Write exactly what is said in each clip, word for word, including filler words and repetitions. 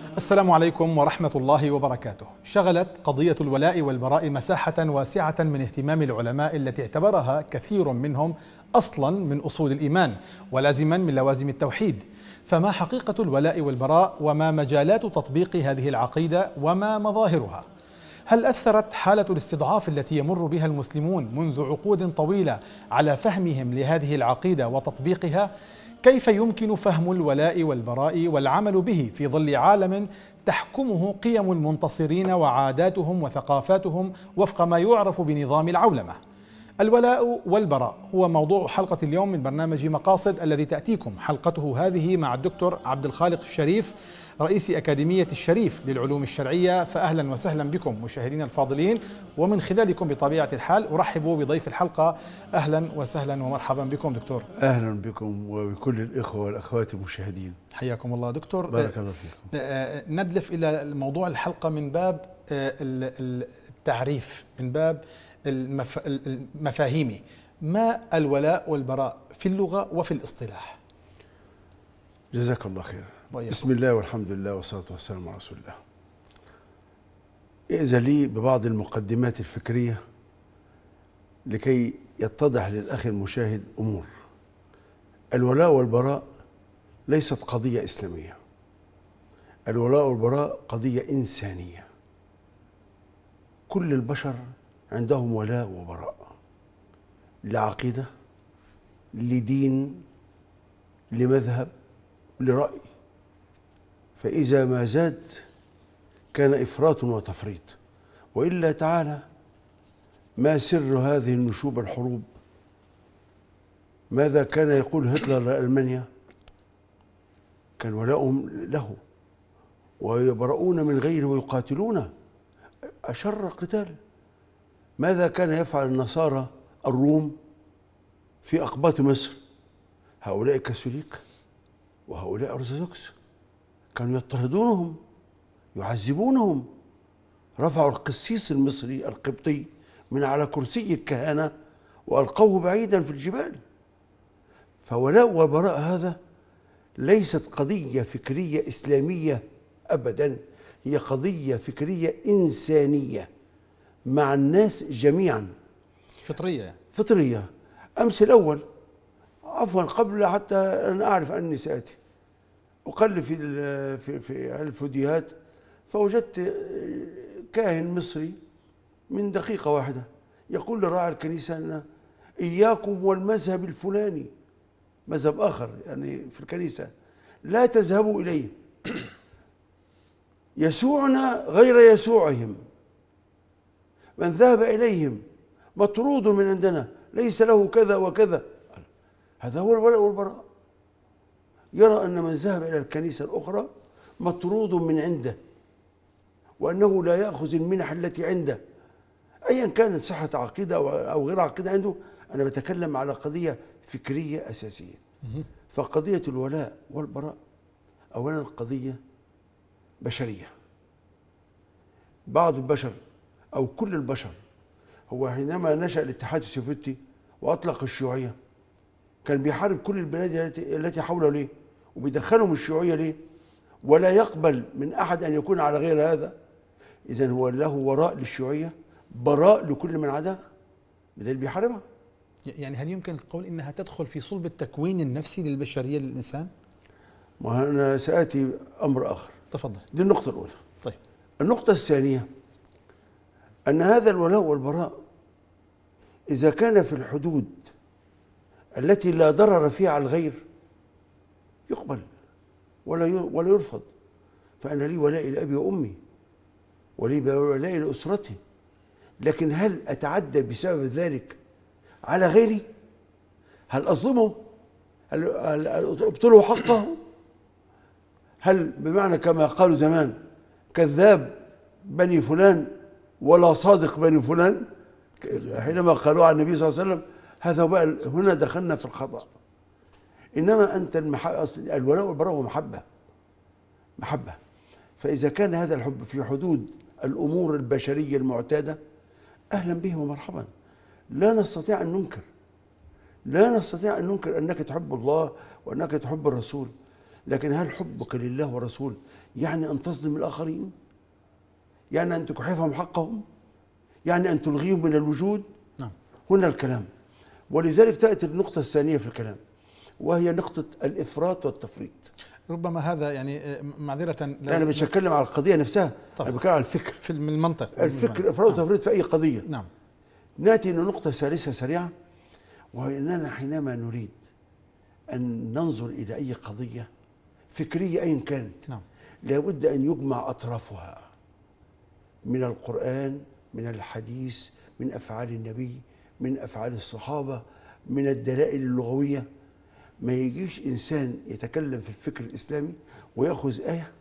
السلام عليكم ورحمة الله وبركاته. شغلت قضية الولاء والبراء مساحة واسعة من اهتمام العلماء التي اعتبرها كثير منهم أصلا من أصول الإيمان ولازما من لوازم التوحيد. فما حقيقة الولاء والبراء وما مجالات تطبيق هذه العقيدة وما مظاهرها؟ هل أثرت حالة الاستضعاف التي يمر بها المسلمون منذ عقود طويلة على فهمهم لهذه العقيدة وتطبيقها؟ كيف يمكن فهم الولاء والبراء والعمل به في ظل عالم تحكمه قيم المنتصرين وعاداتهم وثقافاتهم وفق ما يعرف بنظام العولمة؟ الولاء والبراء هو موضوع حلقة اليوم من برنامج مقاصد الذي تأتيكم حلقته هذه مع الدكتور عبد الخالق الشريف رئيس أكاديمية الشريف للعلوم الشرعية. فأهلا وسهلا بكم مشاهدينا الفاضلين، ومن خلالكم بطبيعة الحال أرحب بضيف الحلقة. أهلا وسهلا ومرحبا بكم دكتور. أهلا بكم وبكل الإخوة والأخوات المشاهدين. حياكم الله دكتور. بارك الله فيكم. ندلف إلى موضوع الحلقة من باب التعريف، من باب المفاهيم. ما الولاء والبراء في اللغة وفي الاصطلاح؟ جزاك الله خير. بسم الله والحمد لله والصلاة والسلام على رسول الله. ائذن لي ببعض المقدمات الفكرية لكي يتضح للأخ المشاهد أمور. الولاء والبراء ليست قضية إسلامية، الولاء والبراء قضية إنسانية. كل البشر عندهم ولاء وبراء، لعقيدة، لدين، لمذهب، لرأي. فإذا ما زاد كان إفراط وتفريط، وإلا تعالى ما سر هذه النشوب الحروب؟ ماذا كان يقول هتلر لألمانيا؟ كان ولاؤهم له ويبرؤون من غيره ويقاتلونه أشر قتال. ماذا كان يفعل النصارى الروم في أقباط مصر؟ هؤلاء كاثوليك وهؤلاء أرثوذكس، كانوا يضطهدونهم يعذبونهم. رفعوا القسيس المصري القبطي من على كرسي الكهنة وألقوه بعيدا في الجبال. فولاء وبراء هذا ليست قضية فكرية إسلامية أبدا، هي قضية فكرية إنسانية مع الناس جميعا، فطرية فطرية. أمس الأول عفوا قبل حتى أن أعرف أني سآتي أقلب في في في الفيديوهات، فوجدت كاهن مصري من دقيقة واحدة يقول لراعي الكنيسة أن إياكم والمذهب الفلاني، مذهب آخر يعني في الكنيسة، لا تذهبوا إليه، يسوعنا غير يسوعهم، من ذهب إليهم مطرود من عندنا، ليس له كذا وكذا. هذا هو الولاء والبراء. يرى أن من ذهب إلى الكنيسة الأخرى مطرود من عنده، وأنه لا يأخذ المنح التي عنده أيا كانت صحة عقيدة أو غير عقيدة عنده. أنا بتكلم على قضية فكرية أساسية. فقضية الولاء والبراء أولا قضية بشرية. بعض البشر أو كل البشر، هو حينما نشأ الاتحاد السوفيتي وأطلق الشيوعية كان بيحارب كل البلاد التي التي حوله ليه؟ وبيدخلهم الشيوعية ليه؟ ولا يقبل من أحد أن يكون على غير هذا. إذن هو له وراء للشيوعية، براء لكل من عداها، بدل بيحاربها. يعني هل يمكن القول إنها تدخل في صلب التكوين النفسي للبشرية للإنسان؟ ما أنا سآتي أمر آخر. تفضل. دي النقطة الأولى. طيب. النقطة الثانية أن هذا الولاء والبراء إذا كان في الحدود التي لا ضرر فيها على الغير يقبل ولا ولا يرفض. فأنا لي ولائي لأبي وأمي ولي ولائي لأسرتي، لكن هل أتعدى بسبب ذلك على غيري؟ هل أظلمه؟ هل أبطله حقه؟ هل بمعنى كما قالوا زمان كذاب بني فلان ولا صادق بني فلان، حينما قالوا عن النبي صلى الله عليه وسلم؟ هذا بقى هنا دخلنا في الخطأ. إنما أنت الولاء والبراء هو محبة، محبة. فإذا كان هذا الحب في حدود الأمور البشرية المعتادة أهلا به ومرحبا. لا نستطيع أن ننكر، لا نستطيع أن ننكر أنك تحب الله وأنك تحب الرسول، لكن هل حبك لله ورسوله يعني أن تظلم الآخرين؟ يعني أن تكحفهم حقهم؟ يعني أن تلغيهم من الوجود؟ نعم. هنا الكلام. ولذلك تأتي النقطة الثانية في الكلام، وهي نقطة الإفراط والتفريط. ربما هذا يعني معذرة لا أنا مش هتكلم على القضية نفسها، أنا بتكلم على الفكر، في المنطق، الفكر إفراط وتفريط في أي قضية. نعم. نأتي إلى نقطة ثالثة سريعة، وهي أننا حينما نريد أن ننظر إلى أي قضية فكرية أيا كانت، نعم، لابد أن يجمع أطرافها من القرآن، من الحديث، من أفعال النبي، من أفعال الصحابة، من الدلائل اللغوية. ما يجيش إنسان يتكلم في الفكر الإسلامي ويأخذ آية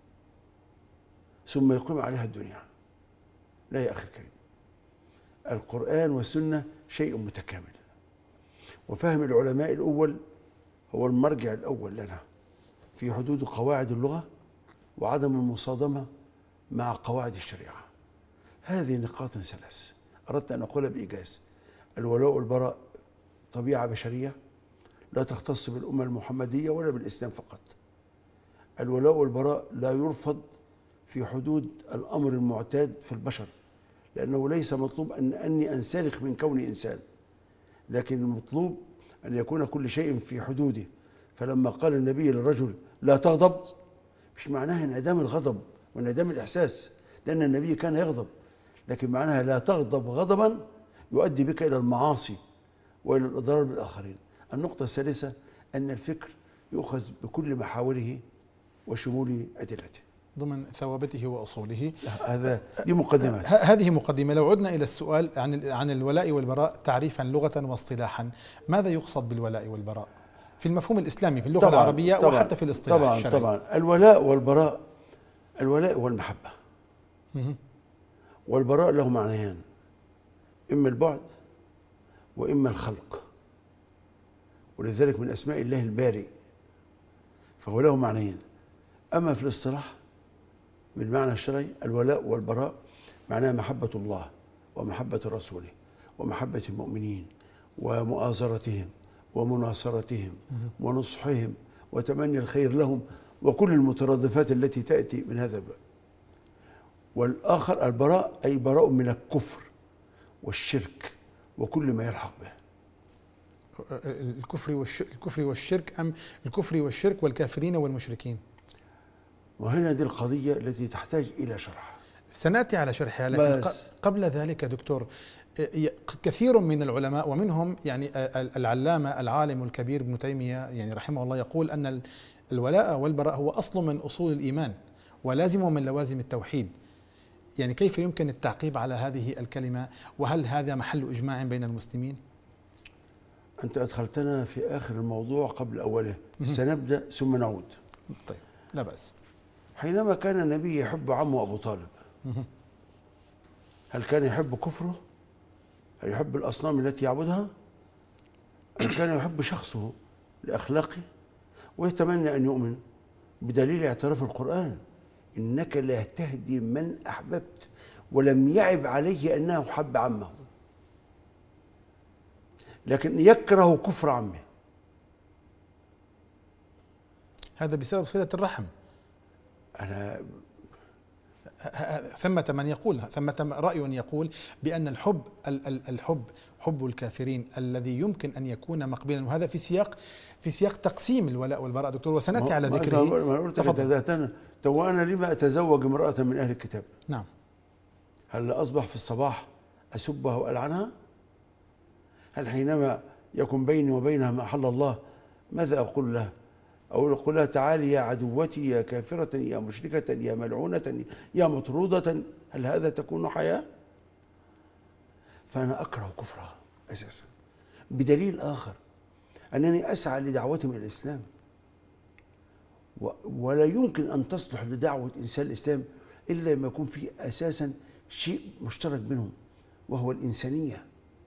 ثم يقيم عليها الدنيا. لا يا أخي الكريم، القرآن والسنة شيء متكامل، وفهم العلماء الأول هو المرجع الأول لنا في حدود قواعد اللغة وعدم المصادمة مع قواعد الشريعة. هذه نقاط ثلاث أردت أن أقولها بإيجاز. الولاء والبراء طبيعة بشرية لا تختص بالأمة المحمدية ولا بالإسلام فقط. الولاء والبراء لا يرفض في حدود الأمر المعتاد في البشر، لأنه ليس مطلوب أن أني أنسلخ من كوني إنسان، لكن المطلوب أن يكون كل شيء في حدوده. فلما قال النبي للرجل لا تغضب، مش معناها انعدام الغضب وانعدام الإحساس، لأن النبي كان يغضب، لكن معناها لا تغضب غضبا يؤدي بك إلى المعاصي وإلى الإضرار بالآخرين. النقطة الثالثة أن الفكر يؤخذ بكل محاوره وشمول أدلته ضمن ثوابته وأصوله. هذا دي مقدمات. هذه مقدمة. لو عدنا إلى السؤال عن عن الولاء والبراء تعريفا لغة واصطلاحا، ماذا يقصد بالولاء والبراء في المفهوم الإسلامي في اللغة طبعًا العربية طبعًا وحتى في الاصطلاح طبعًا الشرعي؟ طبعا الولاء والبراء، الولاء والمحبة والبراء له معنيان، إما البعد وإما الخلق، ولذلك من أسماء الله البارئ، فهو له معنيين. أما في الاصطلاح بالمعنى الشرعي الولاء والبراء معناه محبة الله ومحبة رسوله ومحبة المؤمنين ومؤازرتهم ومناصرتهم ونصحهم وتمني الخير لهم وكل المترادفات التي تأتي من هذا الباب. والآخر البراء أي براء من الكفر والشرك وكل ما يلحق به. الكفر والشرك الكفر والشرك أم الكفر والشرك والكافرين والمشركين؟ وهنا دي القضية التي تحتاج إلى شرح، سنأتي على شرحها، لكن قبل ذلك دكتور، كثير من العلماء ومنهم يعني العلامة العالم الكبير ابن تيمية يعني رحمه الله يقول أن الولاء والبراء هو أصل من أصول الإيمان ولازم من لوازم التوحيد. يعني كيف يمكن التعقيب على هذه الكلمة، وهل هذا محل إجماع بين المسلمين؟ أنت أدخلتنا في آخر الموضوع قبل أوله، سنبدأ ثم نعود. طيب لا بأس. حينما كان النبي يحب عمه أبو طالب، هل كان يحب كفره؟ هل يحب الأصنام التي يعبدها؟ أم كان يحب شخصه لأخلاقه ويتمنى أن يؤمن بدليل اعتراف القرآن إنك لا تهدي من أحببت، ولم يعب عليه أنه حب عمه، لكن يكره كفر عمه. هذا بسبب صلة الرحم. أنا ثمة من يقول ثمة رأي يقول بأن الحب الحب حب الكافرين الذي يمكن أن يكون مقبلا، وهذا في سياق في سياق تقسيم الولاء والبراء دكتور، وسنأتي على ذكره. ما قلت لك تو أنا لما أتزوج امرأة من أهل الكتاب؟ نعم. هل أصبح في الصباح أسبها وألعنها؟ هل حينما يكون بيني وبينها ما أحل الله ماذا أقول لها؟ أو أقول لها تعالي يا عدوتي يا كافرة يا مشركة يا ملعونة يا مطرودة؟ هل هذا تكون حياة؟ فأنا أكره كفرها أساسا، بدليل آخر أنني أسعى لدعوتهم إلى الإسلام، ولا يمكن أن تصلح لدعوة إنسان الإسلام إلا لما يكون في أساسا شيء مشترك بينهم وهو الإنسانية.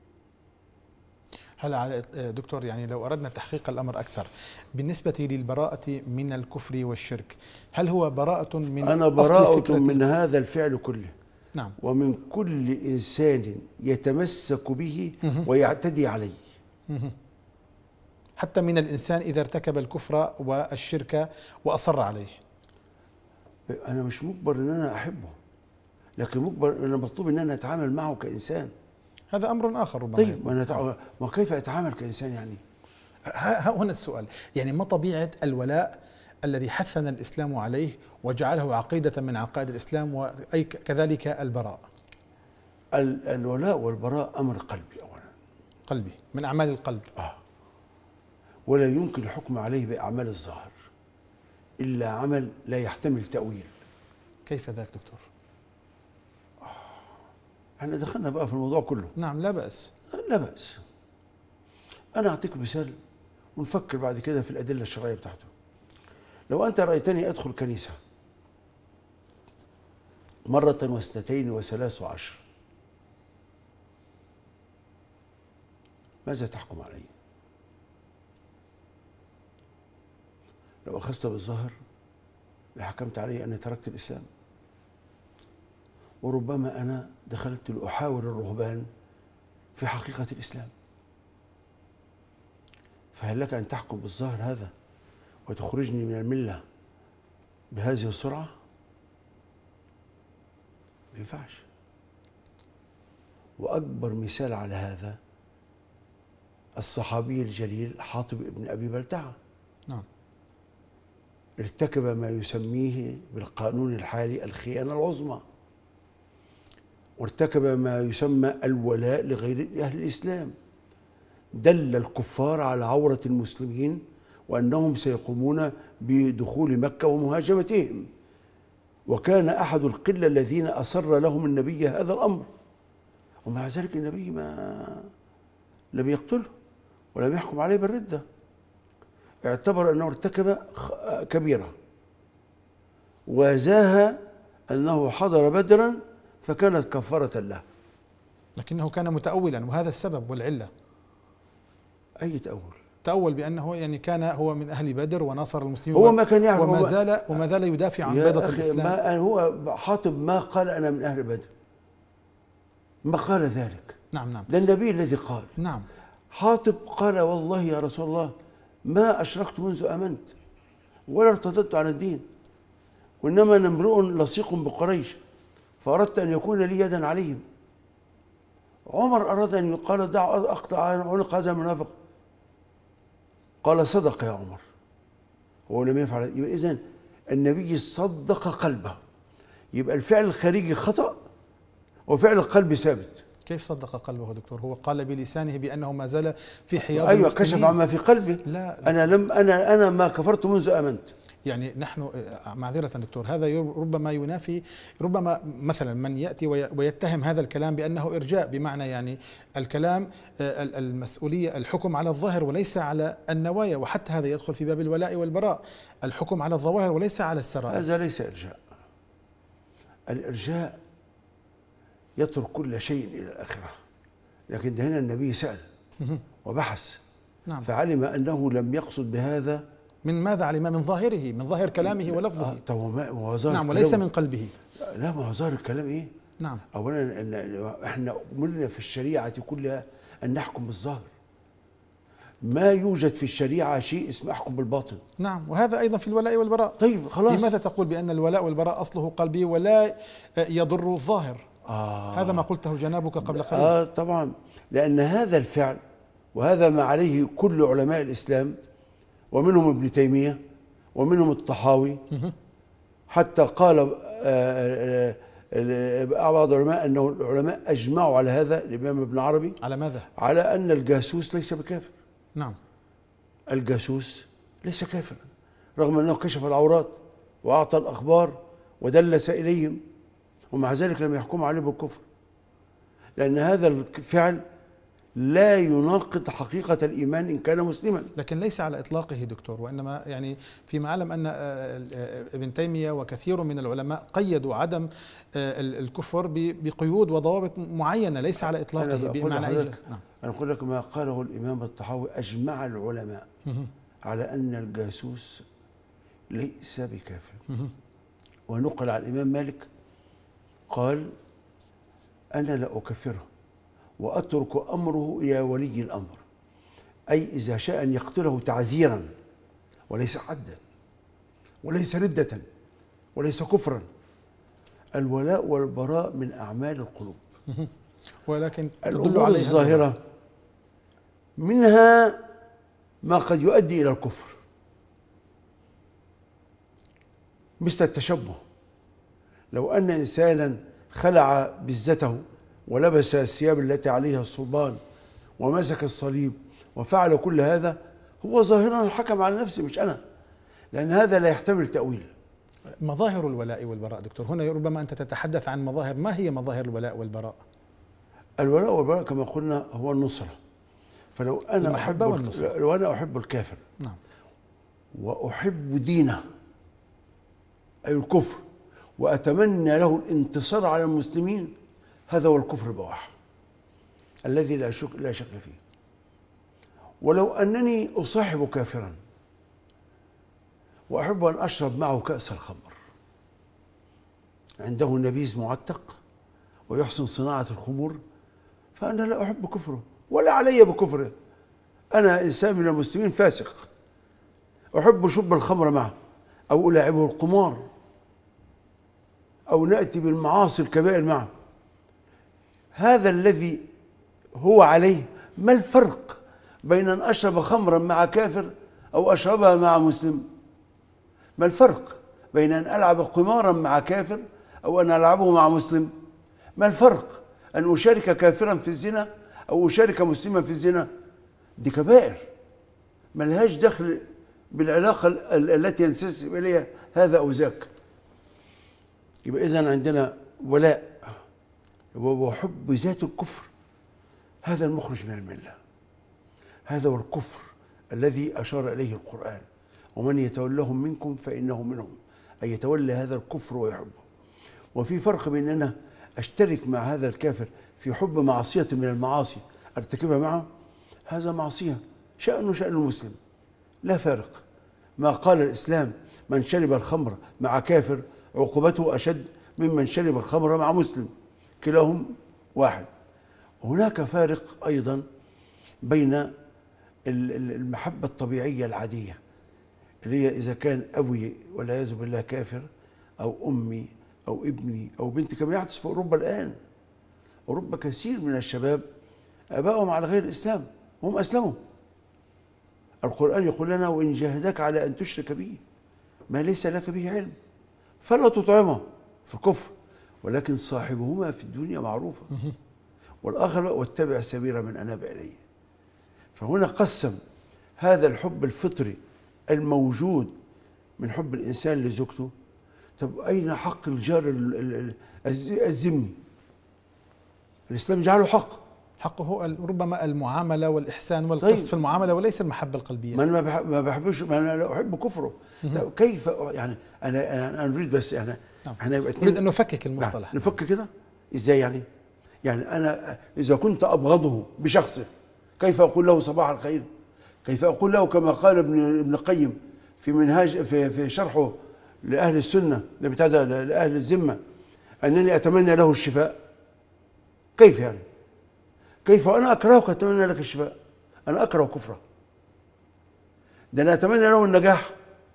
هلا دكتور، يعني لو أردنا تحقيق الأمر أكثر بالنسبة للبراءة من الكفر والشرك، هل هو براءة من أنا براءة من هذا الفعل كله؟ نعم. ومن كل إنسان يتمسك به ويعتدي عليه. حتى من الإنسان إذا ارتكب الكفر والشرك وأصر عليه؟ أنا مش مجبر إن أنا أحبه، لكن مجبر أنا مطلوب إن أنا أتعامل معه كإنسان. هذا أمر آخر ربما. طيب ما أنا وكيف أتعامل كإنسان يعني؟ ها هنا السؤال، يعني ما طبيعة الولاء الذي حثنا الإسلام عليه وجعله عقيدة من عقائد الإسلام، وأي كذلك البراء؟ الولاء والبراء أمر قلبي أولا، قلبي من أعمال القلب. آه. ولا يمكن الحكم عليه بأعمال الظاهر إلا عمل لا يحتمل تأويل. كيف ذاك دكتور؟ آه. احنا دخلنا بقى في الموضوع كله. نعم لا بأس. لا بأس. أنا أعطيك مثال ونفكر بعد كده في الأدلة الشرعية بتاعته. لو أنت رأيتني أدخل كنيسة مرة واثنتين وثلاث وعشر، ماذا تحكم علي؟ لو أخذت بالظاهر لحكمت علي أني تركت الإسلام، وربما أنا دخلت لأحاور الرهبان في حقيقة الإسلام. فهل لك أن تحكم بالظاهر هذا وتخرجني من الملة بهذه السرعة؟ ما ينفعش. وأكبر مثال على هذا الصحابي الجليل حاطب بن أبي بلتعة. نعم. ارتكب ما يسميه بالقانون الحالي الخيانة العظمى، وارتكب ما يسمى الولاء لغير أهل الإسلام. دل الكفار على عورة المسلمين وأنهم سيقومون بدخول مكة ومهاجمتهم، وكان أحد القلة الذين أصر لهم النبي هذا الأمر، ومع ذلك النبي ما لم يقتله ولم يحكم عليه بالردة. اعتبر أنه ارتكب كبيرة، وزاها أنه حضر بدرا فكانت كفارة له، لكنه كان متأولا، وهذا السبب والعلة. أي تأول؟ تأول بأنه يعني كان هو من أهل بدر وناصر المسلمين، هو ما كان يعرف، وما زال وما زال يدافع عن بيضة الإسلام. ما هو حاطب ما قال أنا من أهل بدر، ما قال ذلك. نعم نعم. ده النبي الذي قال. نعم. حاطب قال والله يا رسول الله ما أشركت منذ آمنت ولا ارتددت عن الدين، وإنما أنا امرؤ لصيق بقريش فأردت أن يكون لي يدا عليهم. عمر أراد أن يقال دع أقطع عنق هذا المنافق، قال صدق يا عمر، هو لم يفعل. يبقى إذن النبي صدق قلبه، يبقى الفعل الخارجي خطأ وفعل القلب ثابت. كيف صدق قلبه دكتور؟ هو قال بلسانه بأنه ما زال في حياض أيوة المسلمين. كشف عما في قلبه. لا, لا أنا لم أنا أنا ما كفرت منذ آمنت. يعني نحن معذرة دكتور، هذا ربما ينافي، ربما مثلا من يأتي ويتهم هذا الكلام بأنه إرجاء، بمعنى يعني الكلام المسؤولية الحكم على الظاهر وليس على النوايا، وحتى هذا يدخل في باب الولاء والبراء، الحكم على الظواهر وليس على السرائر. هذا ليس إرجاء. الإرجاء يترك كل شيء إلى الآخرة، لكن ده هنا النبي سأل وبحث. نعم. فعلم أنه لم يقصد بهذا. من ماذا علم؟ من ظاهره، من ظاهر كلامه ولفظه. آه طب هو ظاهر. نعم، وليس من قلبه. لا، ما هو ظاهر الكلام إيه؟ نعم. أولا إن إحنا أمرنا في الشريعة كلها أن نحكم بالظاهر. ما يوجد في الشريعة شيء اسمه أحكم بالباطن. نعم، وهذا أيضا في الولاء والبراء. طيب خلاص. لماذا تقول بأن الولاء والبراء أصله قلبي ولا يضر الظاهر؟ آه هذا ما قلته جنابك قبل قليل. آه طبعا، لأن هذا الفعل وهذا ما عليه كل علماء الإسلام، ومنهم ابن تيمية ومنهم الطحاوي، حتى قال بعض العلماء أنه العلماء أجمعوا على هذا. الإمام ابن عربي على ماذا؟ على أن الجاسوس ليس بكافر. نعم. الجاسوس ليس كافرا رغم أنه كشف العورات وأعطى الأخبار ودلس إليهم، ومع ذلك لم يحكم عليه بالكفر، لأن هذا الفعل لا يناقض حقيقة الإيمان إن كان مسلما. لكن ليس على إطلاقه دكتور، وإنما يعني فيما أعلم أن ابن تيمية وكثير من العلماء قيدوا عدم الكفر بقيود وضوابط معينة، ليس على إطلاقه بمعنى أي. نعم. أنا أقول لك ما قاله الإمام الطحاوي، أجمع العلماء على أن الجاسوس ليس بكافر. ونقل عن الإمام مالك قال أنا لا أكفره وأترك أمره إلى ولي الأمر، أي إذا شاء أن يقتله تعزيرا وليس حدا وليس ردة وليس كفرا. الولاء والبراء من أعمال القلوب، ولكن الأمور الظاهرة منها ما قد يؤدي إلى الكفر، مثل التشبه. لو أن إنسانا خلع بزته ولبس الثياب التي عليها الصلبان ومسك الصليب وفعل كل هذا، هو ظاهرا حكم على نفسه مش أنا، لأن هذا لا يحتمل تأويل. مظاهر الولاء والبراء دكتور، هنا ربما أنت تتحدث عن مظاهر، ما هي مظاهر الولاء والبراء؟ الولاء والبراء كما قلنا هو النصرة. فلو أنا أحب لو أنا أحب الكافر، نعم، وأحب دينه أي الكفر، وأتمنى له الانتصار على المسلمين، هذا هو الكفر البواح الذي لا شك لا شك فيه. ولو أنني أصاحب كافرا وأحب أن أشرب معه كأس الخمر، عنده نبيذ معتق ويحسن صناعة الخمور، فأنا لا أحب كفره ولا علي بكفره. أنا إنسان من المسلمين فاسق، أحب شرب الخمر معه، أو ألاعبه القمار، أو نأتي بالمعاصي الكبائر معه. هذا الذي هو عليه. ما الفرق بين أن أشرب خمرا مع كافر أو أشربها مع مسلم؟ ما الفرق بين أن ألعب قمارا مع كافر أو أن ألعبه مع مسلم؟ ما الفرق أن أشارك كافرا في الزنا أو أشارك مسلما في الزنا؟ دي كبائر ما لهاش دخل بالعلاقة التي ينسسب إليها هذا أو ذاك. يبقى إذن عندنا ولاء وحب ذات الكفر، هذا المخرج من الملة. هذا هو الكفر الذي أشار إليه القرآن، ومن يتولهم منكم فإنه منهم، أي يتولى هذا الكفر ويحبه. وفي فرق بين أن أنا أشترك مع هذا الكافر في حب معصية من المعاصي أرتكبها معه، هذا معصية شأنه شأن المسلم، لا فارق. ما قال الإسلام من شرب الخمر مع كافر عقوبته أشد ممن شرب الخمر مع مسلم، كلاهم واحد. هناك فارق أيضا بين المحبة الطبيعية العادية اللي هي إذا كان أبوي والعياذ بالله كافر، أو أمي أو ابني أو بنتي، كما يحدث في أوروبا الآن. أوروبا كثير من الشباب آبائهم على غير الإسلام، هم أسلموا. القرآن يقول لنا وإن جاهداك على أن تشرك به ما ليس لك به علم فلا تطعمه في الكفر، ولكن صاحبهما في الدنيا معروفة، والآخر واتبع سبيل من أناب إليه. فهنا قسم هذا الحب الفطري الموجود من حب الإنسان لزوجته. طب أين حق الجار الذمي؟ الإسلام جعله حق، حقه ربما المعاملة والإحسان والقسط طيب. في المعاملة وليس المحبة القلبية. ما أنا ما بحبش، ما أنا لا أحب كفره. طب كيف يعني أنا أنا نريد بس يعني نعم. احنا نريد أن نفكك المصطلح. نفك كده إزاي يعني؟ يعني أنا إذا كنت أبغضه بشخصه كيف أقول له صباح الخير؟ كيف أقول له كما قال ابن ابن القيم في منهاج في في شرحه لأهل السنة بتاع لأهل الذمة أنني أتمنى له الشفاء؟ كيف يعني؟ كيف أنا أكرهك أتمنى لك الشفاء؟ أنا أكره كفره. ده أنا أتمنى له النجاح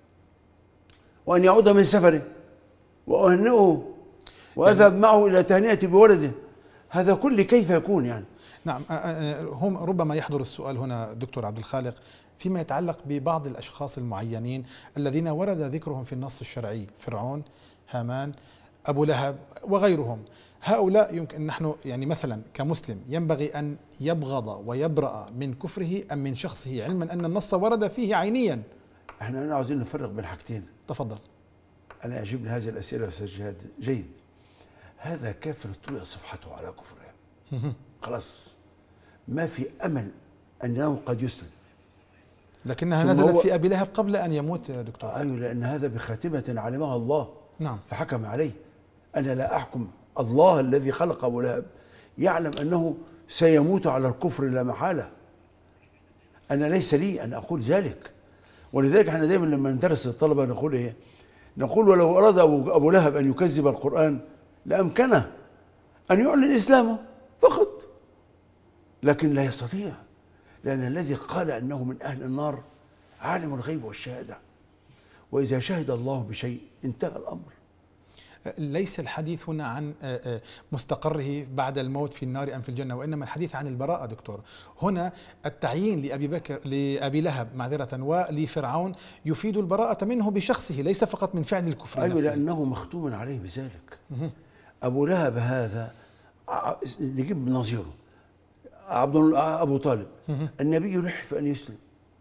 وأن يعود من سفره وأهنئه وأذهب معه إلى تهنئة بولده. هذا كله كيف يكون يعني؟ نعم. هم ربما يحضر السؤال هنا دكتور عبد الخالق فيما يتعلق ببعض الأشخاص المعينين الذين ورد ذكرهم في النص الشرعي، فرعون، هامان، أبو لهب وغيرهم. هؤلاء يمكن نحن يعني مثلا كمسلم ينبغي أن يبغض ويبرأ من كفره أم من شخصه، علما أن النص ورد فيه عينيا؟ احنا هنا عاوزين نفرق بين حاجتين. تفضل. أنا يعجبني هذه الأسئلة يا أستاذ جهاد، جيد. هذا كافر طلع صفحته على كفره، خلاص ما في أمل أنه قد يسلم. لكنها نزلت في أبي لهب قبل أن يموت يا دكتور. أيوة، لأن هذا بخاتمة علمها الله، نعم، فحكم عليه. أنا لا أحكم، الله الذي خلق أبو لهب يعلم أنه سيموت على الكفر لا محالة. أنا ليس لي أن أقول ذلك، ولذلك احنا دائما لما ندرس الطلبة نقول إيه؟ نقول ولو أراد أبو, أبو لهب أن يكذب القرآن لأمكنه أن يعلن إسلامه فقط، لكن لا يستطيع، لأن الذي قال أنه من أهل النار عالم الغيب والشهادة، وإذا شهد الله بشيء انتهى الأمر. ليس الحديث هنا عن مستقره بعد الموت في النار أم في الجنة، وإنما الحديث عن البراءة دكتور. هنا التعيين لأبي بكر لأبي لهب معذرة ولفرعون يفيد البراءة منه بشخصه، ليس فقط من فعل الكفر. أيوة، لأنه مختوم عليه بذلك. أبو لهب هذا نجيب نظيره عبد أبو طالب، النبي يلح أن يسلم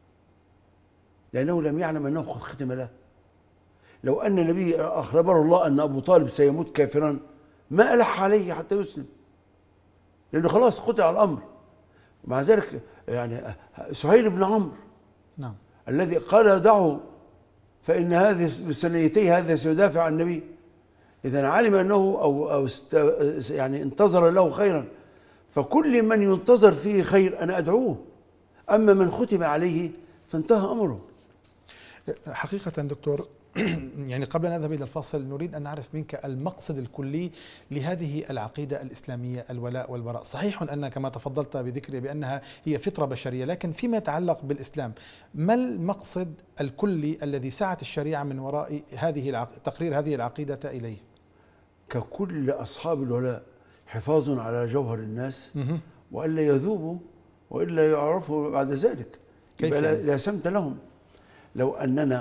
لأنه لم يعلم أنه قد ختم له. لو أن النبي أخبره الله أن أبو طالب سيموت كافرا ما ألح عليه حتى يسلم، لأنه خلاص قطع الأمر. مع ذلك يعني سهيل بن عمرو نعم الذي قال دعه فإن هذه بثنيتيه هذا سيدافع عن النبي، إذا علم أنه أو, أو يعني انتظر له خيرا، فكل من ينتظر فيه خير أنا أدعوه، أما من ختم عليه فانتهى أمره. حقيقة دكتور يعني قبل أن نذهب إلى الفاصل نريد أن نعرف منك المقصد الكلي لهذه العقيدة الإسلامية، الولاء والبراء. صحيح أن كما تفضلت بذكر بأنها هي فطرة بشرية، لكن فيما يتعلق بالإسلام ما المقصد الكلي الذي سعت الشريعة من وراء هذه العق... تقرير هذه العقيدة إليه؟ ككل أصحاب الولاء حفاظ على جوهر الناس وإلا يذوبوا وإلا يعرفوا بعد ذلك، كيف لا, يعني؟ لا سمت لهم. لو أننا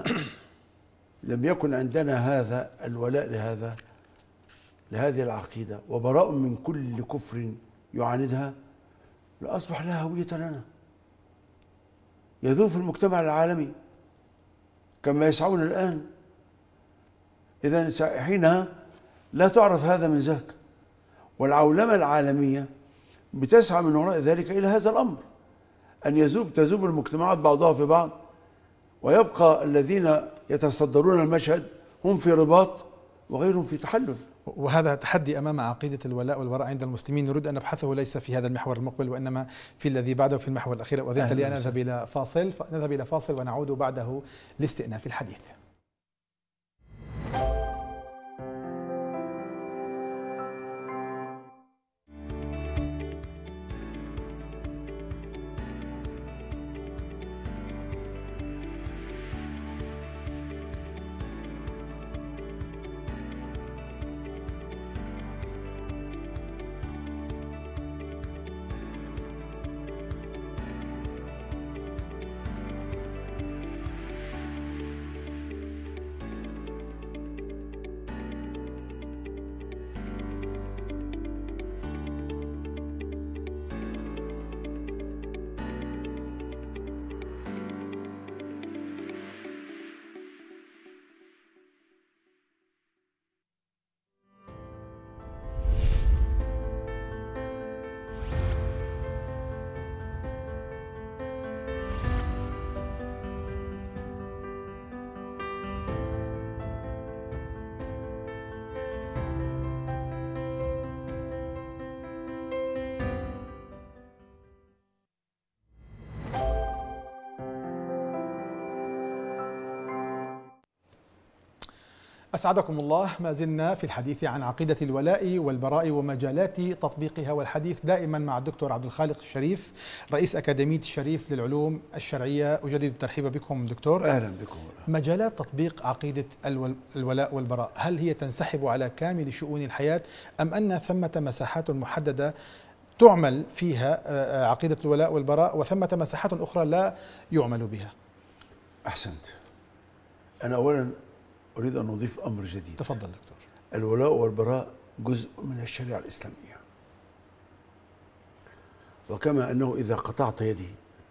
لم يكن عندنا هذا الولاء لهذا لهذه العقيدة وبراء من كل كفر يعاندها لأصبح لها هوية لنا، يذوب في المجتمع العالمي كما يسعون الآن. إذا حينها لا تعرف هذا من ذاك، والعولمة العالمية بتسعى من وراء ذلك إلى هذا الأمر، أن يذوب تذوب المجتمعات بعضها في بعض، ويبقى الذين يتصدرون المشهد هم في رباط وغيرهم في تحلل. وهذا تحدي أمام عقيدة الولاء والبراء عند المسلمين نريد أن نبحثه ليس في هذا المحور المقبل وإنما في الذي بعده في المحور الأخير. وأذنت لي أن نذهب إلى فاصل، نذهب إلى فاصل ونعود بعده لاستئناف الحديث. أسعدكم الله. ما زلنا في الحديث عن عقيدة الولاء والبراء ومجالات تطبيقها، والحديث دائما مع الدكتور عبد الخالق الشريف رئيس أكاديمية الشريف للعلوم الشرعية. أجدد الترحيب بكم دكتور. أهلا بكم. مجالات تطبيق عقيدة الولاء والبراء، هل هي تنسحب على كامل شؤون الحياة أم أن ثمة مساحات محددة تعمل فيها عقيدة الولاء والبراء وثمة مساحات أخرى لا يعمل بها؟ أحسنت. أنا أولا أريد أن أضيف أمر جديد. تفضل دكتور. الولاء والبراء جزء من الشريعة الإسلامية، وكما أنه إذا قطعت يدي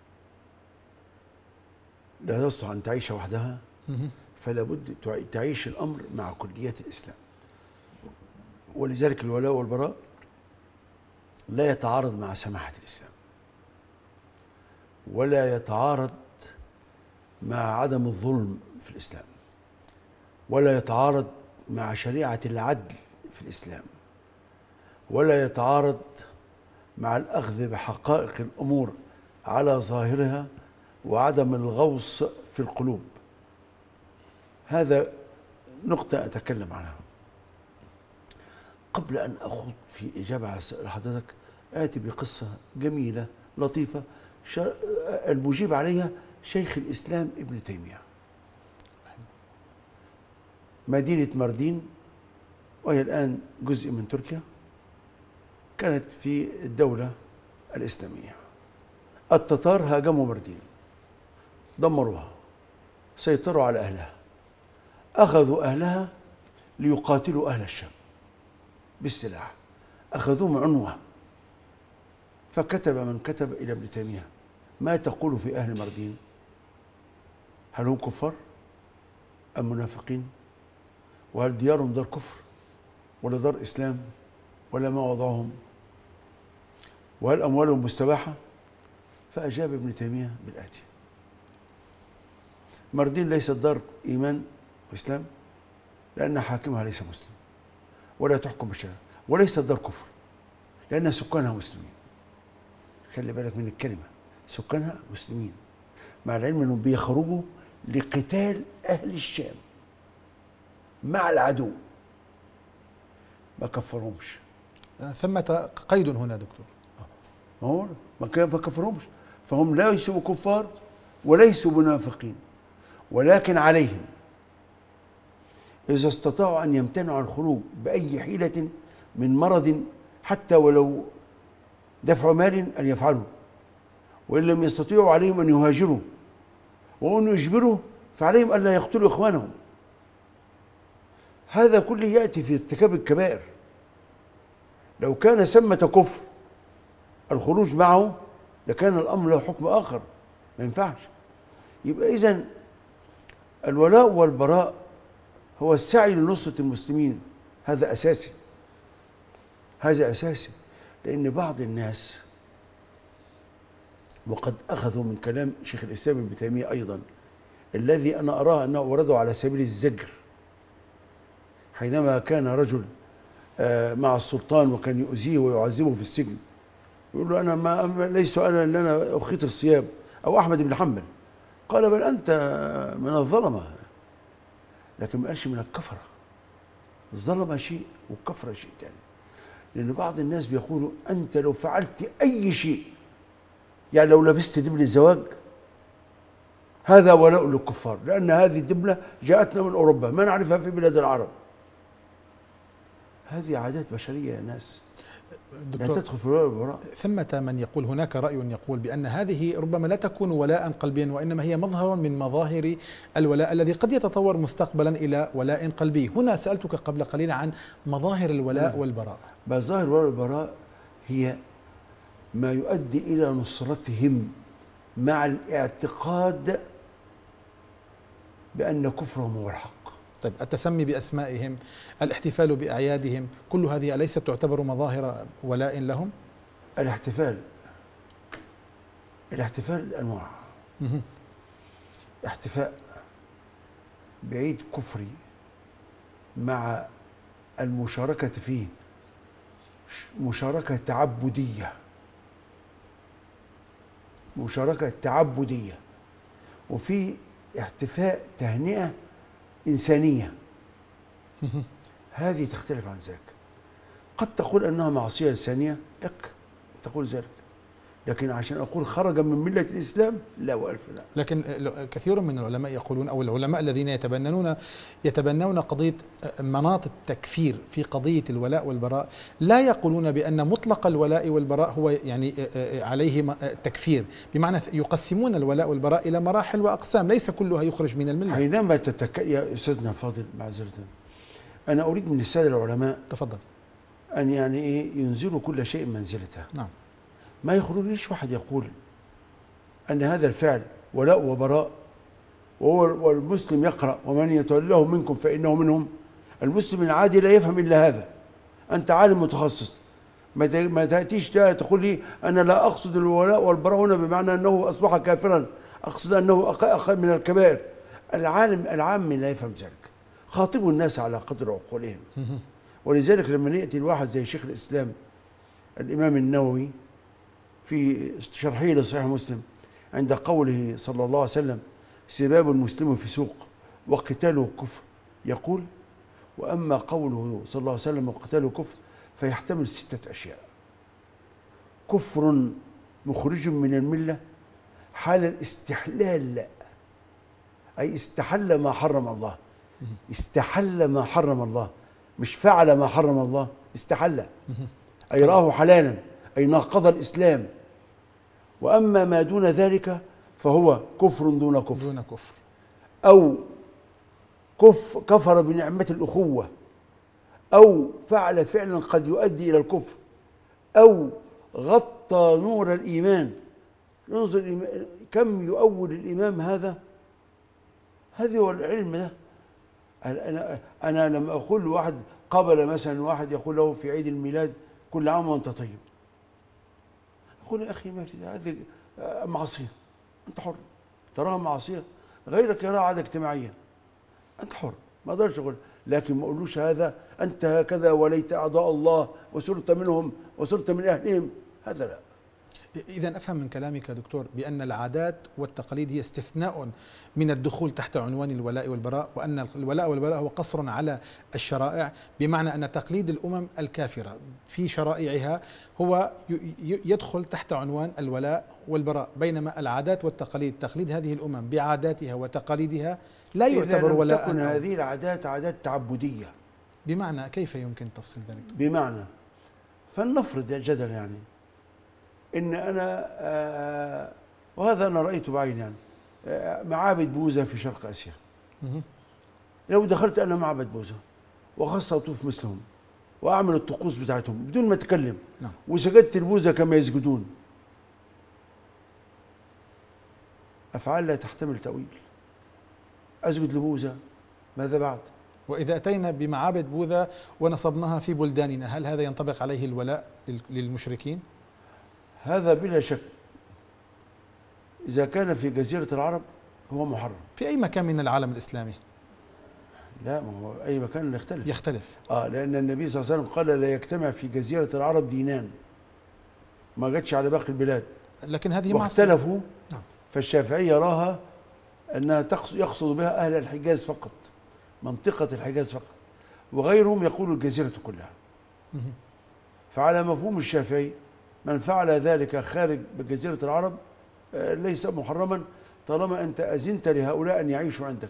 لا تستطيع أن تعيش وحدها، فلا بد تعيش الأمر مع كليات الإسلام. ولذلك الولاء والبراء لا يتعارض مع سماحة الإسلام، ولا يتعارض مع عدم الظلم في الإسلام، ولا يتعارض مع شريعة العدل في الإسلام، ولا يتعارض مع الأخذ بحقائق الأمور على ظاهرها وعدم الغوص في القلوب. هذا نقطة أتكلم عنها. قبل أن أخوض في إجابة على سؤال حضرتك آتي بقصة جميلة لطيفة المجيب عليها شيخ الإسلام ابن تيمية. مدينة ماردين وهي الآن جزء من تركيا كانت في الدولة الإسلامية. التتار هاجموا ماردين، دمروها، سيطروا على أهلها، أخذوا أهلها ليقاتلوا أهل الشام بالسلاح، أخذوهم عنوة. فكتب من كتب إلى ابن تيمية: ما تقول في أهل ماردين؟ هل هم كفار أم منافقين؟ وهل ديارهم دار كفر ولا دار إسلام ولا ما وضعهم؟ وهل أموالهم مستباحة؟ فأجاب ابن تيمية بالآتي: ماردين ليست دار إيمان وإسلام لأن حاكمها ليس مسلم ولا تحكم بالشرع، وليست دار كفر لأن سكانها مسلمين. خلي بالك من الكلمة، سكانها مسلمين، مع العلم أنهم بيخرجوا لقتال أهل الشام مع العدو، ما كفرهمش. ثمة قيد هنا دكتور. ما هو ما كفرهمش، فهم ليسوا كفار وليسوا منافقين، ولكن عليهم إذا استطاعوا أن يمتنعوا عن الخروج بأي حيلة من مرض حتى ولو دفع مال أن يفعلوا، وإن لم يستطيعوا عليهم أن يهاجروا، وأن يجبروا فعليهم ألا يقتلوا إخوانهم. هذا كله يأتي في ارتكاب الكبائر. لو كان ثمة كفر الخروج معه لكان الأمر له حكم آخر، ما ينفعش. يبقى إذن الولاء والبراء هو السعي لنصرة المسلمين، هذا أساسي، هذا أساسي. لأن بعض الناس، وقد أخذوا من كلام شيخ الإسلام ابن تيمية أيضا الذي أنا أراه أنه ورده على سبيل الزجر، حينما كان رجل مع السلطان وكان يؤذيه ويعذبه في السجن، يقول له: أنا ما ليس أنا اللي أنا أخيط الثياب، أو أحمد بن حنبل، قال: بل أنت من الظلمة، لكن ما قالش من الكفرة. الظلمة شيء والكفرة شيء ثاني. لأن بعض الناس بيقولوا: أنت لو فعلت أي شيء، يعني لو لبست دبل الزواج، هذا ولاء للكفار، لأن هذه الدبلة جاءتنا من أوروبا ما نعرفها في بلاد العرب. هذه عادات بشرية يا ناس، لا تدخل في الولاء والبراء. ثمة من يقول، هناك رأي يقول بأن هذه ربما لا تكون ولاء قلبيا، وإنما هي مظهر من مظاهر الولاء الذي قد يتطور مستقبلا إلى ولاء قلبي. هنا سألتك قبل قليل عن مظاهر الولاء والبراء. مظاهر الولاء والبراء هي ما يؤدي إلى نصرتهم مع الاعتقاد بأن كفرهم هو الحق. طيب، التسمي بأسمائهم، الاحتفال بأعيادهم، كل هذه أليست تعتبر مظاهر ولاء لهم؟ الاحتفال الاحتفال أنواع. احتفاء بعيد كفري مع المشاركة فيه مشاركة تعبدية، مشاركة تعبدية، وفي احتفاء تهنئة إنسانية، هذه تختلف عن ذاك. قد تقول أنها معصية إنسانية، لك تقول ذلك، لكن عشان أقول خرج من ملة الإسلام، لا وألف لا. لكن كثير من العلماء يقولون، أو العلماء الذين يتبنون يتبنون قضية مناط التكفير في قضية الولاء والبراء، لا يقولون بأن مطلق الولاء والبراء هو يعني عليه تكفير، بمعنى يقسمون الولاء والبراء إلى مراحل وأقسام، ليس كلها يخرج من الملة. حينما تتك... يا أستاذنا فاضل، معذرة، أنا أريد من السادة العلماء تفضل أن يعني إيه ينزلوا كل شيء منزلته. نعم. ما يخرجليش واحد يقول أن هذا الفعل ولاء وبراء، وهو والمسلم يقرأ: ومن يتولاه منكم فإنه منهم. المسلم العادي لا يفهم إلا هذا. أنت عالم متخصص، ما تأتيش تقول لي أنا لا أقصد الولاء والبراء هنا بمعنى أنه أصبح كافرا، أقصد أنه أقل من الكبائر. العالم العام لا يفهم ذلك. خاطبوا الناس على قدر عقولهم. ولذلك لما يأتي الواحد زي شيخ الإسلام الإمام النووي في شرحه لصحيح مسلم عند قوله صلى الله عليه وسلم: سباب المسلم فسوق وقتاله كفر، يقول: وأما قوله صلى الله عليه وسلم وقتاله كفر فيحتمل ستة أشياء: كفر مخرج من الملة حال الاستحلال لا، أي استحل ما حرم الله، استحل ما حرم الله، مش فعل ما حرم الله، استحل أي رآه حلالا، أي ناقض الإسلام. وأما ما دون ذلك فهو كفر دون كفر، دون كفر، أو كف كفر بنعمة الأخوة، أو فعل فعلا قد يؤدي إلى الكفر، أو غطى نور الإيمان. ينظر كم يؤول الإمام هذا، هذا هو العلم ده. أنا أنا لما أقول لواحد قبل مثلا واحد يقول له في عيد الميلاد كل عام وأنت طيب، أقول يا أخي ما في هذه معصية، أنت حر تراها معصية، غيرك يراها عادة اجتماعية، أنت حر، ما أقدرش أقول، لكن ما أقولوش هذا أنت هكذا وليت أعضاء الله وصرت منهم وصرت من أهلهم، هذا لا. إذا أفهم من كلامك دكتور بأن العادات والتقاليد هي استثناء من الدخول تحت عنوان الولاء والبراء، وأن الولاء والبراء هو قصر على الشرائع، بمعنى أن تقليد الأمم الكافرة في شرائعها هو يدخل تحت عنوان الولاء والبراء، بينما العادات والتقاليد تقليد هذه الأمم بعاداتها وتقاليدها لا يعتبر ولاء. إذا لم تكن هذه العادات عادات تعبدية. بمعنى كيف يمكن تفصيل ذلك؟ بمعنى فلنفرض جدلا يعني إن أنا آه وهذا أنا رأيته بعيني يعني آه معابد بوذا في شرق آسيا. لو دخلت أنا معبد بوذا وخصت أطوف مثلهم وأعمل الطقوس بتاعتهم بدون ما أتكلم، نعم. وسجدت البوذا كما يسجدون، أفعال لا تحتمل تأويل. أسجد لبوذا، ماذا بعد؟ وإذا أتينا بمعابد بوذا ونصبناها في بلداننا، هل هذا ينطبق عليه الولاء للمشركين؟ هذا بلا شك إذا كان في جزيرة العرب هو محرم. في أي مكان من العالم الإسلامي؟ لا، ما هو أي مكان يختلف. يختلف. آه لأن النبي صلى الله عليه وسلم قال لا يجتمع في جزيرة العرب دينان، ما جاتش على باقي البلاد. لكن هذه واختلفوا. نعم. فالشافعي يراها أنها يقصد بها أهل الحجاز فقط، منطقة الحجاز فقط، وغيرهم يقول الجزيرة كلها. فعلى مفهوم الشافعي من فعل ذلك خارج جزيرة العرب ليس محرما طالما أنت أذنت لهؤلاء أن يعيشوا عندك.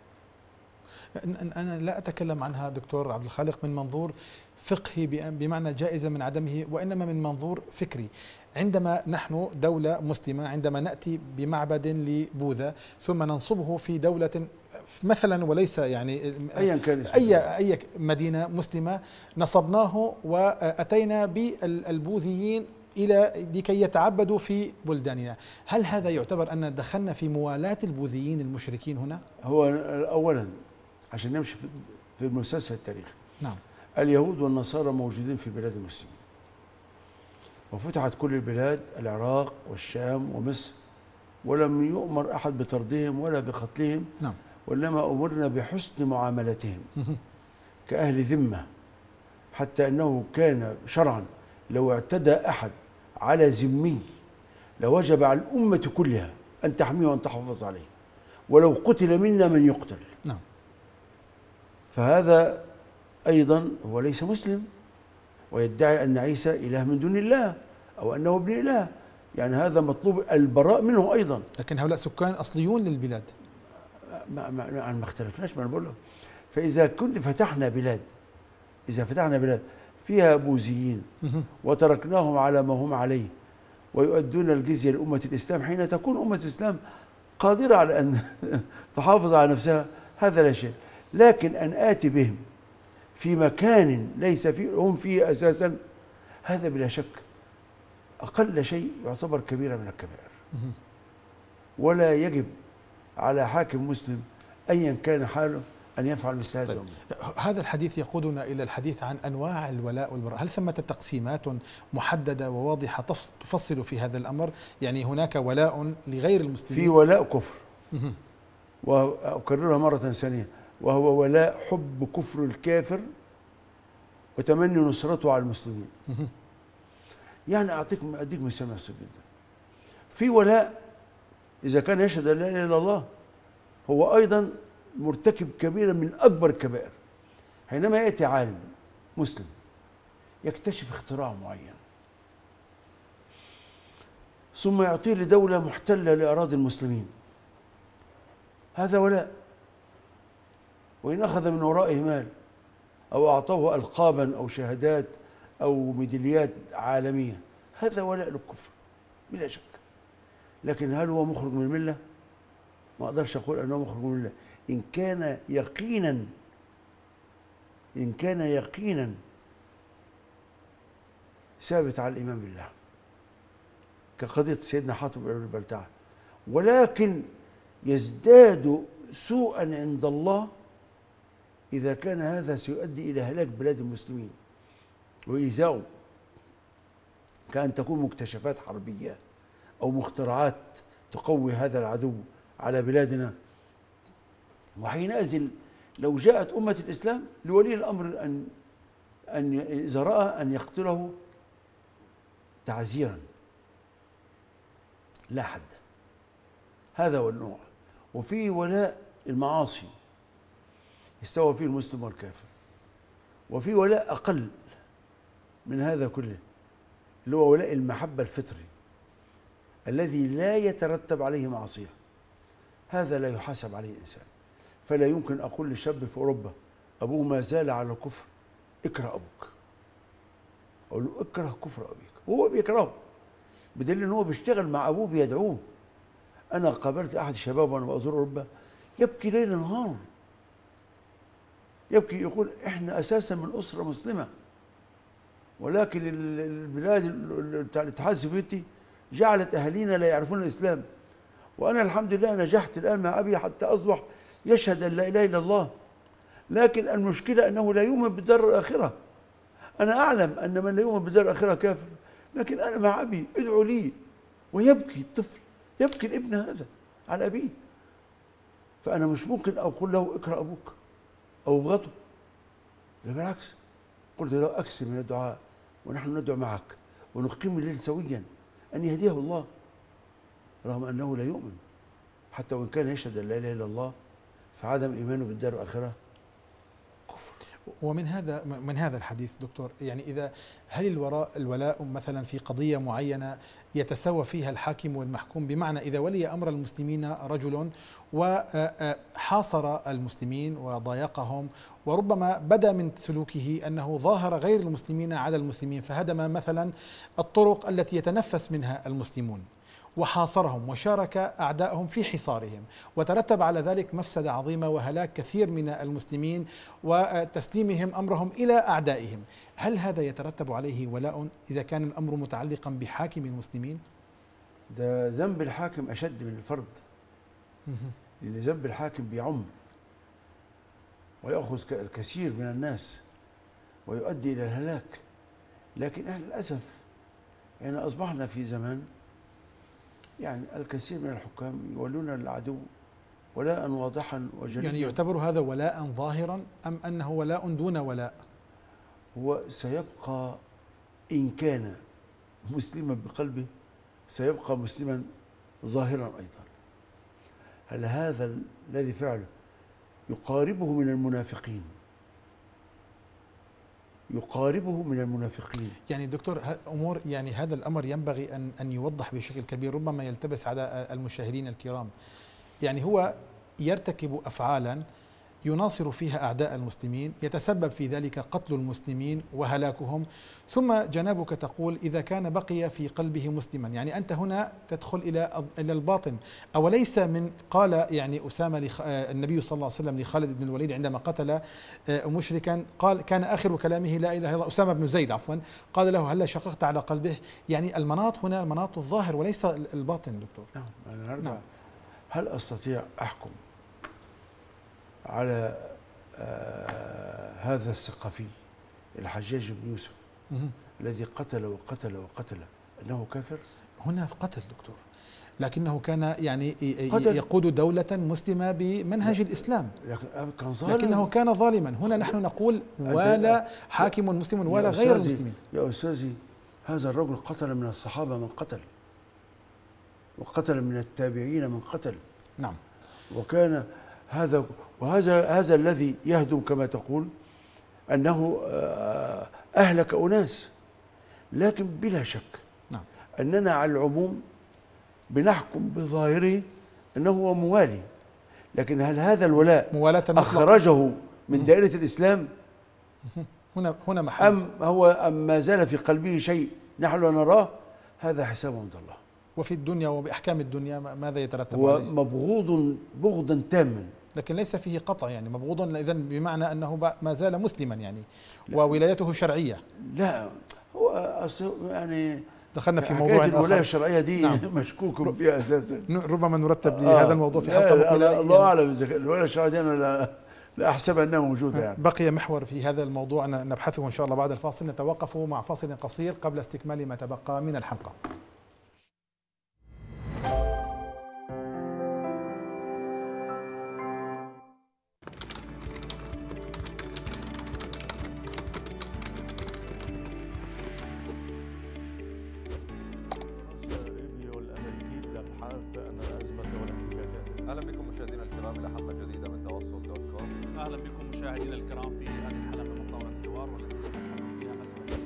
أنا لا أتكلم عنها دكتور عبد الخالق من منظور فقهي بمعنى جائزة من عدمه، وإنما من منظور فكري. عندما نحن دولة مسلمة، عندما نأتي بمعبد لبوذا ثم ننصبه في دولة مثلا، وليس يعني أيا كان أي أي مدينة مسلمة، نصبناه وأتينا بالبوذيين إلى لكي يتعبدوا في بلداننا، هل هذا يعتبر أن دخلنا في موالاة البوذيين المشركين هنا؟ هو أولا عشان نمشي في المسلسل التاريخي، نعم، اليهود والنصارى موجودين في بلاد المسلمين، وفتحت كل البلاد، العراق والشام ومصر، ولم يؤمر أحد بطردهم ولا بقتلهم، نعم، وإنما أمرنا بحسن معاملتهم كأهل ذمة، حتى أنه كان شرعا لو اعتدى أحد على ذمي لوجب على الأمة كلها أن تحميه وأن تحافظ عليه، ولو قتل منا من يقتل. نعم. فهذا أيضا هو ليس مسلم ويدعي أن عيسى إله من دون الله أو أنه ابن إله، يعني هذا مطلوب البراء منه أيضا. لكن هؤلاء سكان أصليون للبلاد. ما ما ما اختلفناش، ما أنا بقول لك. فإذا كنت فتحنا بلاد إذا فتحنا بلاد فيها بوذيين وتركناهم على ما هم عليه ويؤدون الجزية لأمة الإسلام، حين تكون أمة الإسلام قادرة على أن تحافظ على نفسها، هذا لا شيء. لكن أن آتي بهم في مكان ليس فيه هم فيه أساسا، هذا بلا شك أقل شيء يعتبر كبيرة من الكبائر، ولا يجب على حاكم مسلم أيا كان حاله أن يفعل مثل هذا. طيب. هذا الحديث يقودنا إلى الحديث عن أنواع الولاء والبراء، هل ثمة تقسيمات محددة وواضحة تفصل في هذا الأمر؟ يعني هناك ولاء لغير المسلمين؟ في ولاء كفر، وأكررها مرة ثانية، وهو ولاء حب كفر الكافر وتمني نصرته على المسلمين. يعني أعطيك أديك مثال بسيط جدا. في ولاء إذا كان يشهد أن لا إله إلا الله هو أيضا مرتكب كبيرة من أكبر الكبائر. حينما يأتي عالم مسلم يكتشف اختراع معين ثم يعطيه لدولة محتلة لأراضي المسلمين، هذا ولاء. وإن أخذ من ورائه مال أو أعطوه ألقابا أو شهادات أو ميداليات عالمية، هذا ولاء للكفر بلا شك. لكن هل هو مخرج من الملة؟ ما أقدرش أقول أنه مخرج من الملة إن كان يقينا إن كان يقينا ثابت على الإيمان بالله، كقضية سيدنا حاطب بن البلتعة. ولكن يزداد سوءا عند الله إذا كان هذا سيؤدي إلى هلاك بلاد المسلمين وإيذائهم، كأن تكون مكتشفات حربية أو مخترعات تقوي هذا العدو على بلادنا. وحينئذ لو جاءت أمة الإسلام لولي الأمر أن أن إذا رأى أن يقتله تعزيرا لا حدا، هذا هو النوع. وفي ولاء المعاصي يستوى فيه المسلم والكافر، وفي ولاء أقل من هذا كله اللي هو ولاء المحبة الفطري الذي لا يترتب عليه معصية، هذا لا يحاسب عليه الإنسان. فلا يمكن أقول لشاب في أوروبا أبوه ما زال على الكفر اكره أبوك، أقول له اكره كفر أبيك، وهو بيكرهه بدليل أنه بيشتغل مع أبوه بيدعوه. أنا قابلت أحد الشباب وأنا بزور أوروبا يبكي ليل نهار، يبكي يقول إحنا أساسا من أسرة مسلمة، ولكن البلاد بتاع الاتحاد السوفيتي جعلت أهالينا لا يعرفون الإسلام، وأنا الحمد لله نجحت الآن مع أبي حتى أصبح يشهد أن لا إله إلا الله، لكن المشكلة أنه لا يؤمن بالدار الآخرة. أنا أعلم أن من لا يؤمن بالدار الآخرة كافر، لكن أنا مع أبي ادعو لي. ويبكي الطفل، يبكي الابن هذا على أبيه. فأنا مش ممكن أقول له اكره أبوك أو ابغضه، بالعكس قلت له أكثر من الدعاء ونحن ندعو معك ونقيم الليل سويا أن يهديه الله، رغم أنه لا يؤمن، حتى وإن كان يشهد أن لا إله إلا الله، فعدم إيمانه بالدار الآخرة كفر. ومن هذا من هذا الحديث دكتور، يعني إذا هل الوراء الولاء مثلا في قضية معينة يتساوى فيها الحاكم والمحكوم؟ بمعنى إذا ولي أمر المسلمين رجل وحاصر المسلمين وضايقهم، وربما بدا من سلوكه أنه ظاهر غير المسلمين على المسلمين، فهدم مثلا الطرق التي يتنفس منها المسلمون وحاصرهم وشارك أعدائهم في حصارهم، وترتب على ذلك مفسدة عظيمة وهلاك كثير من المسلمين وتسليمهم أمرهم إلى أعدائهم، هل هذا يترتب عليه ولاء إذا كان الأمر متعلقا بحاكم المسلمين؟ ده ذنب الحاكم أشد من الفرد، لأن ذنب الحاكم بيعم ويأخذ الكثير من الناس ويؤدي إلى الهلاك. لكن أهل للأسف يعني أصبحنا في زمان يعني الكثير من الحكام يولون العدو ولاء واضحا وجليا. يعني يعتبر هذا ولاء ظاهرا أم أنه ولاء دون ولاء؟ هو سيبقى إن كان مسلما بقلبه سيبقى مسلما ظاهرا أيضا. هل هذا الذي فعله يقاربه من المنافقين؟ يقاربه من المنافقين. يعني دكتور أمور، يعني هذا الأمر ينبغي أن أن يوضح بشكل كبير، ربما يلتبس على المشاهدين الكرام. يعني هو يرتكب أفعالا يناصر فيها أعداء المسلمين، يتسبب في ذلك قتل المسلمين وهلاكهم، ثم جنابك تقول إذا كان بقي في قلبه مسلما. يعني أنت هنا تدخل إلى إلى الباطن. أوليس من قال يعني أسامة لخ... النبي صلى الله عليه وسلم لخالد بن الوليد عندما قتل مشركا، قال كان آخر كلامه لا إله إلا الله، أسامة بن زيد عفوا، قال له هل شققت على قلبه؟ يعني المناط هنا مناط الظاهر وليس الباطن دكتور. نعم أنا هرجع. نعم. هل أستطيع أحكم على آه هذا الثقفي الحجاج بن يوسف الذي قتل وقتل وقتل أنه كافر؟ هنا قتل دكتور، لكنه كان يعني قتل. يقود دولة مسلمة بمنهج الإسلام، لكن كان ظالم، لكنه كان ظالما. هنا نحن نقول ولا حاكم مسلم ولا غير المسلمين. يا أستاذي هذا الرجل قتل من الصحابة من قتل، وقتل من التابعين من قتل. نعم. وكان هذا وهذا هذا الذي يهدم كما تقول أنه أهلك أناس، لكن بلا شك نعم. أننا على العموم بنحكم بظاهره أنه هو موالي، لكن هل هذا الولاء موالاة أخرجه من دائرة الإسلام هنا هنا محل أم هو أم ما زال في قلبه شيء نحن لا نراه؟ هذا حساب عند الله. وفي الدنيا وبأحكام الدنيا ماذا يترتب هو عليه؟ مبغوض بغضا تاما، لكن ليس فيه قطع، يعني مبغوض إذن بمعنى أنه ما زال مسلما يعني وولايته شرعية. لا هو يعني دخلنا في موضوع آخر. الولاية الشرعية دي نعم. مشكوك فيها أساسا، ربما نرتب لهذا الموضوع في حلقة مقبلة. يعني الله أعلم إذا الولاية الشرعية دي أنا لا, لا أحسب أنها موجودة يعني. بقي محور في هذا الموضوع نبحثه إن شاء الله بعد الفاصل، نتوقف مع فاصل قصير قبل استكمال ما تبقى من الحلقة. اهلا بكم مشاهدينا الكرام الى حلقه جديده من تواصل دوت كوم. اهلا بكم مشاهدينا الكرام في هذه الحلقه من طاوله الحوار والتي سنبحث فيها مساله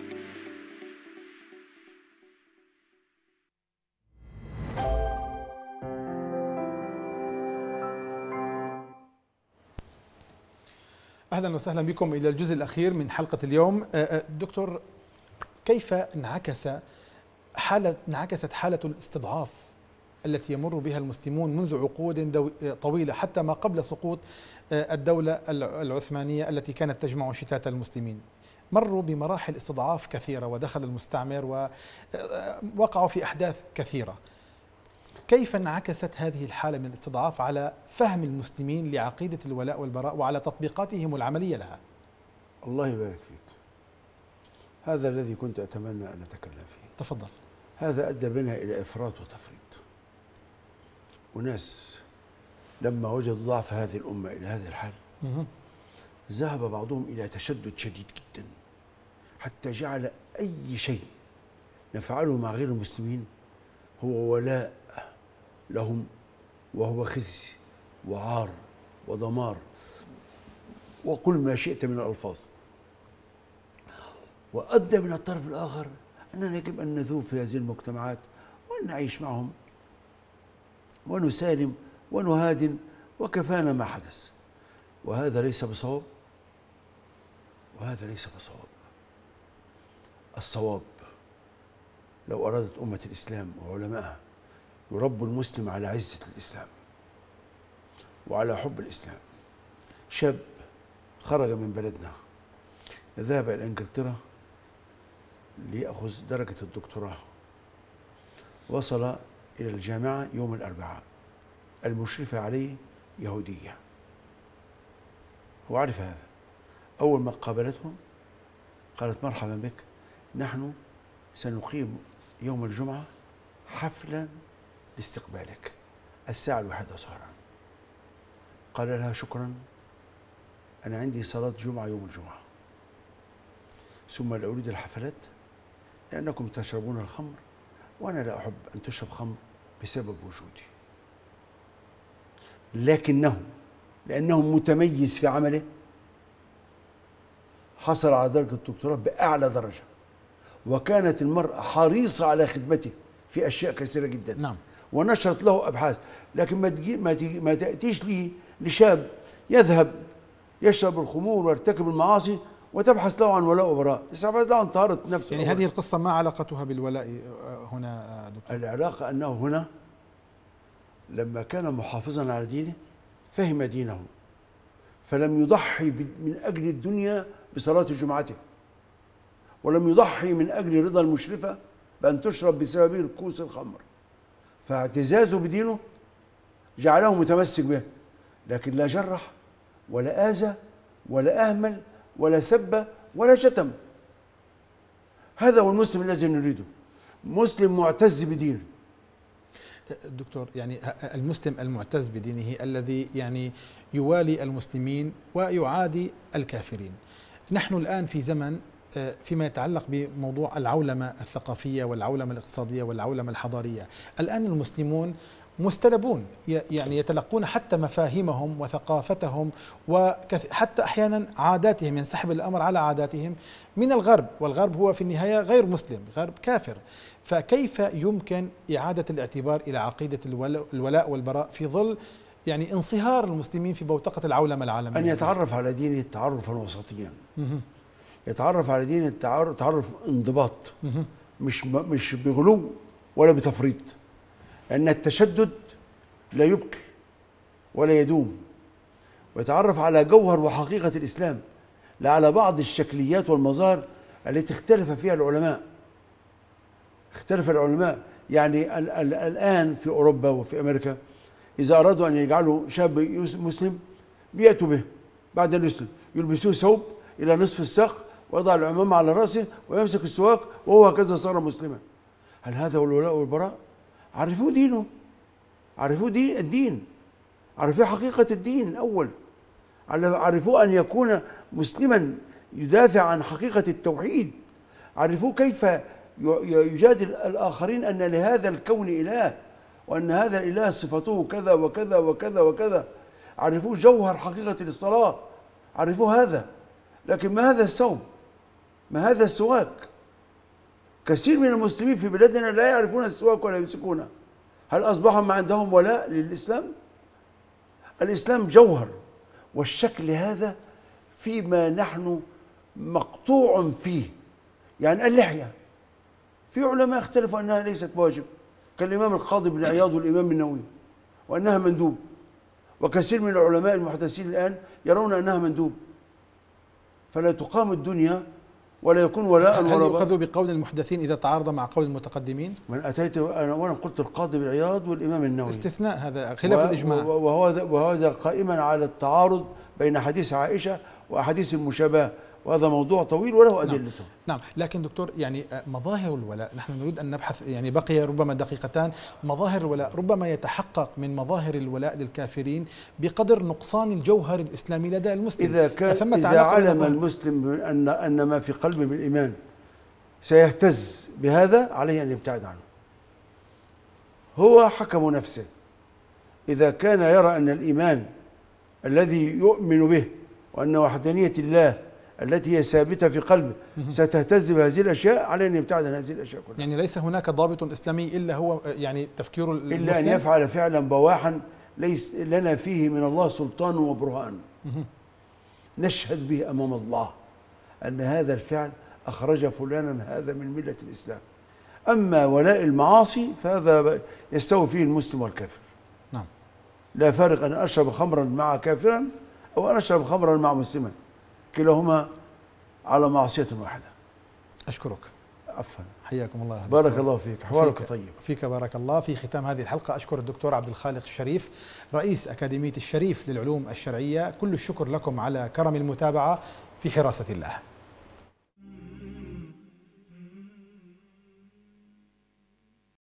اهلا وسهلا بكم الى الجزء الاخير من حلقه اليوم. دكتور، كيف انعكس حاله انعكست حاله الاستضعاف التي يمر بها المسلمون منذ عقود طويلة حتى ما قبل سقوط الدولة العثمانية التي كانت تجمع شتات المسلمين؟ مروا بمراحل استضعاف كثيرة ودخل المستعمر ووقعوا في أحداث كثيرة. كيف انعكست هذه الحالة من الاستضعاف على فهم المسلمين لعقيدة الولاء والبراء وعلى تطبيقاتهم العملية لها؟ الله يبارك فيك، هذا الذي كنت أتمنى أن أتكلم فيه. تفضل. هذا أدى بنا إلى إفراط وتفريط، وناس لما وجدوا ضعف هذه الأمة إلى هذا الحال ذهب بعضهم إلى تشدد شديد جدا، حتى جعل أي شيء نفعله مع غير المسلمين هو ولاء لهم، وهو خزي وعار ودمار وكل ما شئت من الألفاظ. وأدى من الطرف الآخر أننا يجب أن نذوب في هذه المجتمعات وأن نعيش معهم ونسالم ونهادن وكفانا ما حدث، وهذا ليس بصواب، وهذا ليس بصواب. الصواب لو أرادت أمة الإسلام وعلمائها يربوا المسلم على عزة الإسلام وعلى حب الإسلام. شاب خرج من بلدنا ذهب إلى إنجلترا ليأخذ درجة الدكتوراه، وصل إلى الجامعة يوم الأربعاء، المشرفة عليه يهودية، هو عرف هذا. أول ما قابلتهم قالت مرحبا بك، نحن سنقيم يوم الجمعة حفلا لاستقبالك الساعة الواحدة صهرا. قال لها شكرا، أنا عندي صلاة جمعة يوم الجمعة، ثم لا أريد الحفلات لأنكم تشربون الخمر وأنا لا أحب أن تشرب خمر بسبب وجودي. لكنه لأنه متميز في عمله حصل على درجة الدكتوراه بأعلى درجة، وكانت المرأة حريصة على خدمته في أشياء كثيرة جدا. نعم. ونشرت له أبحاث. لكن ما تجي ما, تجي ما تأتيش لي لشاب يذهب يشرب الخمور ويرتكب المعاصي وتبحث له عن ولاء وبراء، استبعد له عن طهارة نفسه. يعني هذه القصة ما علاقتها بالولاء هنا دكتور؟ العلاقة أنه هنا لما كان محافظا على دينه فهم دينه، فلم يضحي من أجل الدنيا بصلاة جمعته، ولم يضحي من أجل رضا المشرفة بأن تشرب بسببه كوس الخمر، فاعتزازه بدينه جعله متمسك به، لكن لا جرح ولا آذى ولا أهمل ولا سب ولا شتم. هذا هو المسلم الذي نريده، مسلم معتز بدينه. دكتور، يعني المسلم المعتز بدينه الذي يعني يوالي المسلمين ويعادي الكافرين. نحن الآن في زمن فيما يتعلق بموضوع العولمة الثقافية والعولمة الاقتصادية والعولمة الحضارية. الآن المسلمون مستلبون، يعني يتلقون حتى مفاهيمهم وثقافتهم وحتى أحيانا عاداتهم، ينسحب الأمر على عاداتهم من الغرب، والغرب هو في النهاية غير مسلم، غرب كافر. فكيف يمكن إعادة الاعتبار إلى عقيدة الولاء والبراء في ظل يعني انصهار المسلمين في بوتقة العولمة العالمية؟ أن يتعرف على دينه تعرفا وسطيا، يتعرف على دينه تعرف, تعرف انضباط، مش مش بغلو ولا بتفريط، لأن التشدد لا يبقي ولا يدوم. ويتعرف على جوهر وحقيقة الإسلام، لا على بعض الشكليات والمظاهر التي اختلف فيها العلماء. اختلف العلماء يعني ال ال الآن في أوروبا وفي أمريكا إذا أرادوا أن يجعلوا شاب مسلم بيأتوا به بعد أن يسلم، يلبسوه ثوب إلى نصف الساق ويضع العمامة على رأسه ويمسك السواك وهو هكذا صار مسلما. هل هذا هو الولاء والبراء؟ عرفوا دينه، عرفوا دين الدين، عرفوا حقيقة الدين الأول، عرفوا أن يكون مسلما يدافع عن حقيقة التوحيد، عرفوا كيف يجادل الآخرين أن لهذا الكون إله وأن هذا الإله صفته كذا وكذا وكذا وكذا، عرفوا جوهر حقيقة الصلاة، عرفوا هذا. لكن ما هذا الثوب؟ ما هذا السواك؟ كثير من المسلمين في بلادنا لا يعرفون السواك ولا يمسكونه. هل أصبح ما عندهم ولاء للإسلام؟ الإسلام جوهر، والشكل هذا فيما نحن مقطوع فيه. يعني اللحية في علماء اختلفوا أنها ليست واجب، كالإمام القاضي بن عياض والإمام النووي، وأنها مندوب. وكثير من العلماء المحدثين الآن يرون أنها مندوب. فلا تقام الدنيا ولا يكون ولاء هل ولا يؤخذ بقول المحدثين إذا تعارض مع قول المتقدمين؟ من أتيت أنا وأنا قلت القاضي بن عياض والإمام النووي استثناء، هذا خلاف و... الإجماع، وهذا وهذا قائما على التعارض بين حديث عائشة وأحاديث المشابهة، وهذا موضوع طويل وله أدلته. نعم. نعم، لكن دكتور يعني مظاهر الولاء نحن نريد أن نبحث، يعني بقي ربما دقيقتان. مظاهر الولاء ربما يتحقق من مظاهر الولاء للكافرين بقدر نقصان الجوهر الإسلامي لدى المسلم. إذا كان إذا علم المسلم أن أن ما في قلبه من الإيمان سيهتز بهذا، عليه أن يبتعد عنه. هو حكم نفسه. إذا كان يرى أن الإيمان الذي يؤمن به وأن وحدانية الله التي هي ثابتة في قلبه ستهتز بهذه الأشياء، عليه أن يبتعد عن هذه الأشياء كلها. يعني ليس هناك ضابط إسلامي إلا هو يعني تفكير المسلم، إلا أن يفعل فعلا بواحا ليس لنا فيه من الله سلطان وبرهان نشهد به أمام الله أن هذا الفعل أخرج فلانا هذا من ملة الإسلام. أما ولاء المعاصي فهذا يستوي فيه المسلم والكافر. نعم. لا فارق أن أشرب خمرا مع كافرا أو أن أشرب خمرا مع مسلما، كلاهما على معصية واحدة. أشكرك. عفوا. حياكم الله. بارك الله فيك، حوارك فيك طيب. فيك بارك الله. في ختام هذه الحلقة أشكر الدكتور عبد الخالق الشريف رئيس أكاديمية الشريف للعلوم الشرعية. كل الشكر لكم على كرم المتابعة في حراسة الله.